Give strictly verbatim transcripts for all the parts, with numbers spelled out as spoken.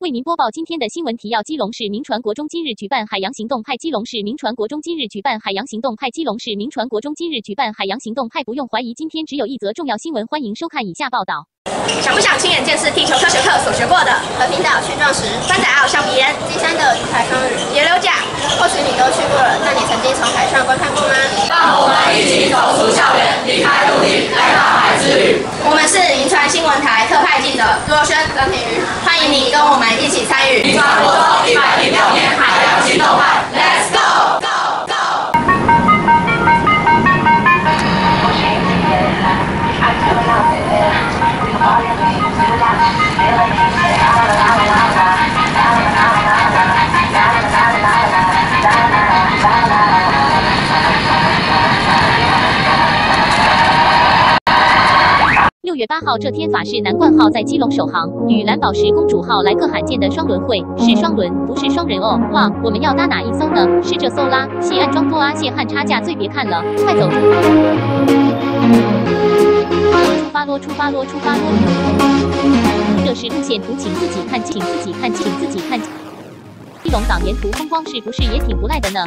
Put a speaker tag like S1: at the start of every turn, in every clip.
S1: 为您播报今天的新闻提要：基隆市民传国中今日举办海洋行动派。基隆市民传国中今日举办海洋行动派。基隆市民传国中今日举办海洋行动派。不用怀疑，今天只有一则重要新闻，欢迎收看以下报道。
S2: 想不想亲眼见识地球科学课所学过的和平岛去壮石、三仔澳橡皮岩、金山的鱼海双语、野柳甲？或许你都去过了，那你曾经从海上观看过吗？
S3: 让我们一起走出校园，离开陆地，来到海之旅。
S2: 我们是民传新闻台特派记者朱若轩、张庭瑜，欢迎你跟我们一起参与民传国中一百零六年海洋行动派 ，Let's go！
S1: 六月八号这天，法式南冠号在基隆首航，与蓝宝石公主号来个罕见的双轮会，是双轮，不是双人哦。哇，我们要搭哪一艘呢？是这艘啦，系安装多啊，蟹和差价最别看了，快走！出发咯，出发咯，出发咯！这是路线图，请自己看，请自己看，请自己看。基隆港沿途风光是不是也挺不赖的呢？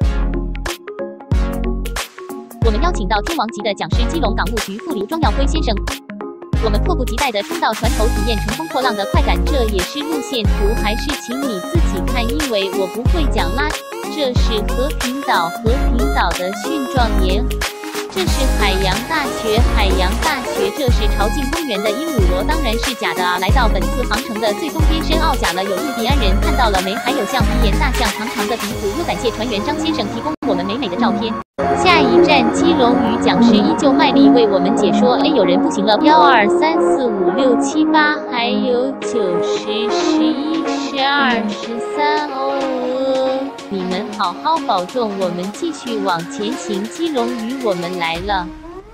S1: 我们邀请到天王级的讲师基隆港务局副理庄耀辉先生。我们迫不及待地冲到船头，体验乘风破浪的快感。这也是路线图，还是请你自己看，因为我不会讲啦。这是和平岛，和平岛的蕈状岩。这是海洋大学，海洋大学。这是朝境公园的鹦鹉螺，当然是假的啊！来到本次航程的最东边，深澳甲了，有印第安人看到了没？还有象鼻岩大象长长的鼻子，又感谢船员张先生提供我们美美的照片。下一站基隆屿，讲师依旧卖力为我们解说。哎，有人不行了，幺二三四五六七八，还有九十、十一、十二、十三哦。你们好好保重，我们继续往前行。基隆屿，我们来了。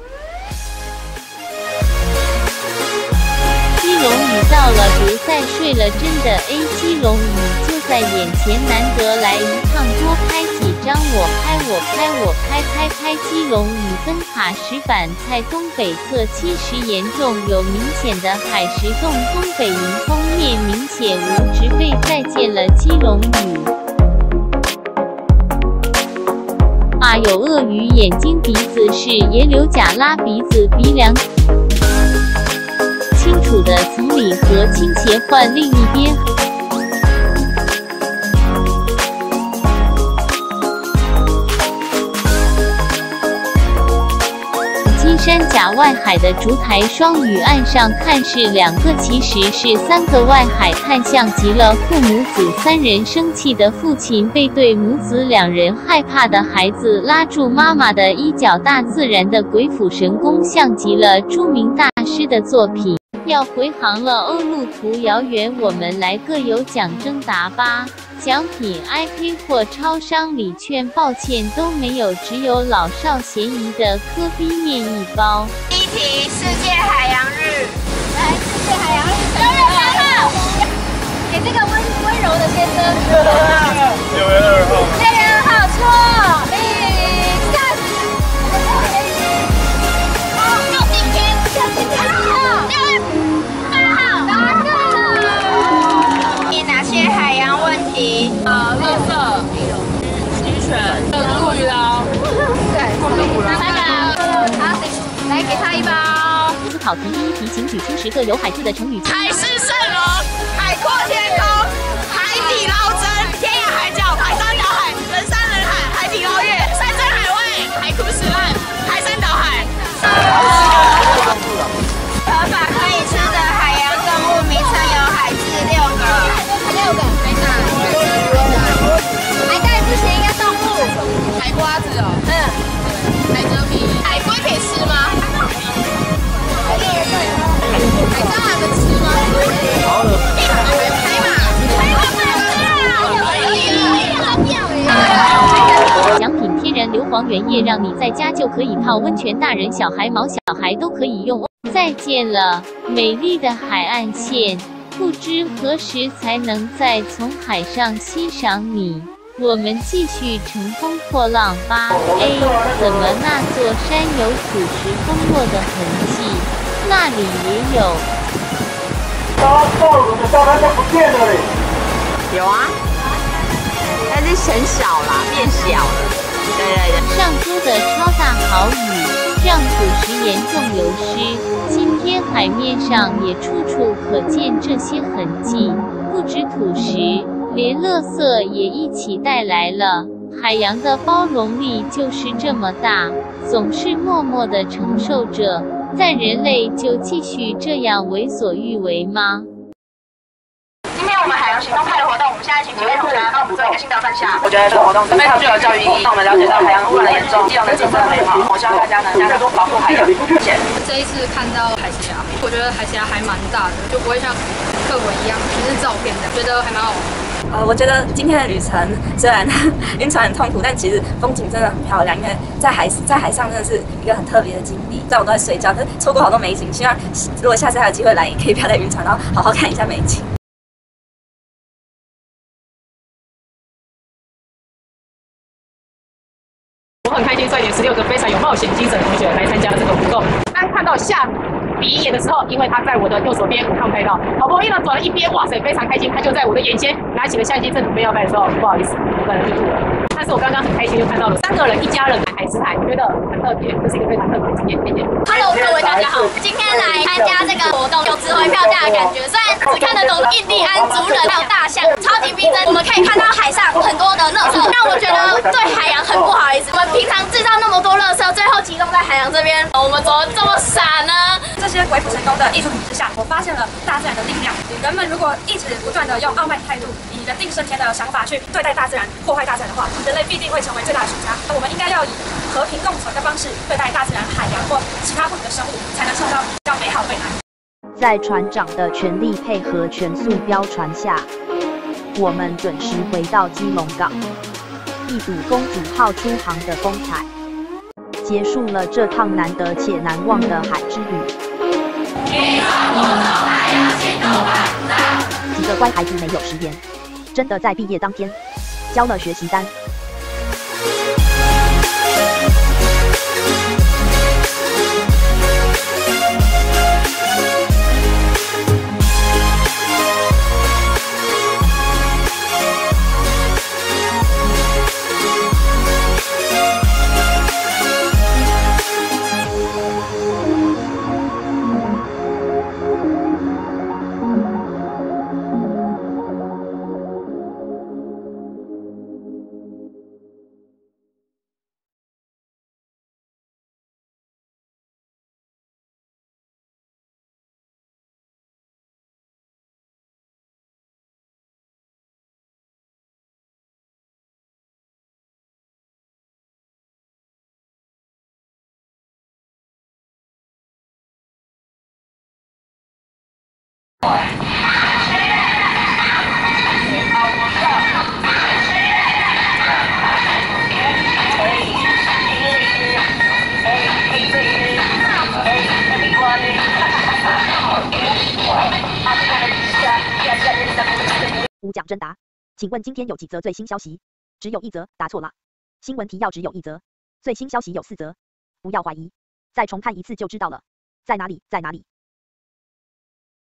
S1: 基隆屿到了，别再睡了，真的。哎，基隆屿就在眼前，难得来一趟，多拍几张。我拍我拍我拍拍拍。基隆屿灯塔石板在东北侧，七十严重，有明显的海蚀洞。东北迎风面明显无植被，再见了基隆屿。啊，有鳄鱼眼睛，鼻子是野柳甲，拉鼻子鼻梁。清楚的从里和倾斜换另一边。金山甲外海的烛台双屿，岸上看是两个，其实是三个。外海看像极了父母子三人，生气的父亲背对母子两人，害怕的孩子拉住妈妈的衣角。大自然的鬼斧神工，像极了著名大师的作品。要回航了哦，路途遥远，我们来个有奖征答吧。奖品 I P 或超商礼券，抱歉都没有，只有老少咸宜的科比面一包。
S2: 第一题，世界海洋日。
S4: 来，世界海洋日，六月八号，给这个温温柔的先生。
S5: 六月二号。
S4: 六月二号，错。零三。好，就今天，就今天。六月八号，答对了。
S2: 你哪些海洋问题？
S3: 啊，垃圾、期权、陆鱼捞。
S4: 对，三个。好，来给他一包。
S1: 思考题第一题，请举出十个有海字的成语。
S2: 海市蜃楼，海阔天空，海底捞针，天涯海角，排山倒海，人山人海，海底捞月，山珍海味，海枯石烂，排山倒海。合法可以吃的海洋动物名称有海字六个，
S4: 六个，没哪？还在之前一个动物，
S3: 海瓜子哦，
S4: 嗯，
S3: 海蜇皮，
S2: 海龟可以吃吗？
S3: 海蟑螂能吃吗？
S5: 好了。
S2: 海马，海马不能吃啊！
S1: 奖品天然硫磺原液，让你在家就可以泡温泉，大人小孩毛小孩都可以用。再见了，美丽的海岸线，不知何时才能再从海上欣赏你。我们继续乘风破浪吧。哎，怎么那座山有土石崩落的痕迹？那里也有。
S5: 然后暴龙的沙滩就不见了嘞。
S2: 有啊，但是很小啦，变小了。对对对。
S1: 上周的超大豪雨让土石严重流失，今天海面上也处处可见这些痕迹。不止土石，连垃圾也一起带来了。海洋的包容力就是这么大，总是默默地承受着，但人类就继续这样为所欲为吗？
S2: 今天我们海洋行动派的活动，我们现在请几位同学来帮我们做一个心得分享。我觉得这个活动非常具有教育意义，让我们了解到海洋污染的严重，基隆的景色的美好。我希望大家能加多保护海洋。谢谢。
S6: 这一次看到海峡，我觉得海峡还蛮大的，就不会像课文一样只是照片的，觉得还蛮好玩。
S7: 呃，我觉得今天的旅程虽然晕船很痛苦，但其实风景真的很漂亮。因为在海在海上真的是一个很特别的经历。虽然我都在睡觉，可是错过好多美景。希望如果下次还有机会来，也可以不要再晕船，然后好好看一下美景。
S8: 我很开心，率领十六个非常有冒险精神的同学来参加这个活动。当看到下鼻眼的时候，因为他在我的右手边，我看不太到，好不容易呢转了一边，哇塞，非常开心，他就在我的眼前拿起了相机，正准备要拍的时候，不好意思，我可能就吐了。但是我刚刚很开心，就看到了三个人一家人海吃海，我觉得很特别，这是一个非常特别的经验。谢谢。
S4: Hello， 各位大家好，今天来参加这个活动，有值回票价的感觉。虽然只看得懂印第安族人还有大象，超级逼真，我们可以看到海上很多的垃圾，让我觉得对海洋很不好意思。我们平常制造那么多垃圾，最后集中在海洋这边，我们怎么这么傻呢？
S7: 这些恢复成功的艺术品之下，我发现了大自然的力量。人们如果一直不断的用傲慢态度，以人定胜天的想法去对待大自然、破坏大自然的话，人类必定会成为最大的输家。我们应该要以和平共存的方式对待大自然、海洋或其他不同的生物，才能创造比较美好的未来。
S9: 在船长的全力配合全速标船下，我们准时回到基隆港，一睹公主号出航的风采，结束了这趟难得且难忘的海之旅。几个乖孩子没有食言，真的在毕业当天交了学习单。无奖征答，请问今天有几则最新消息？只有一则，答错了。新闻提要只有一则，最新消息有四则，不要怀疑，再重看一次就知道了。在哪里？在哪里？